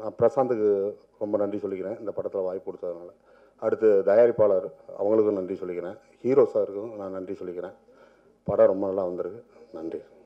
பிரசாந்துக்கு ரொம்ப நன்றி சொல்லிக்கிறேன் இந்த படத்தில் வாய்ப்பு கொடுத்ததுனால. அடுத்து தயாரிப்பாளர் அவங்களுக்கும் நன்றி சொல்லிக்கிறேன். ஹீரோ சாருக்கும் நான் நன்றி சொல்லிக்கிறேன். படம் ரொம்ப நல்லா வந்திருக்கு. நன்றி.